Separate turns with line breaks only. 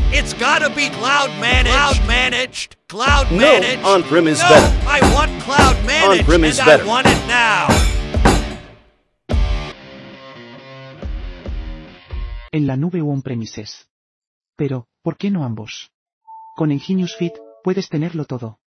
It's gotta be cloud managed. Cloud managed. Cloud managed.
No, on-prem is
no,
better.
I want cloud managed,
On-prem is
and
better.
I want it now.
En la nube o on-premises. Pero, ¿por qué no ambos? Con EnGenius Fit, puedes tenerlo todo.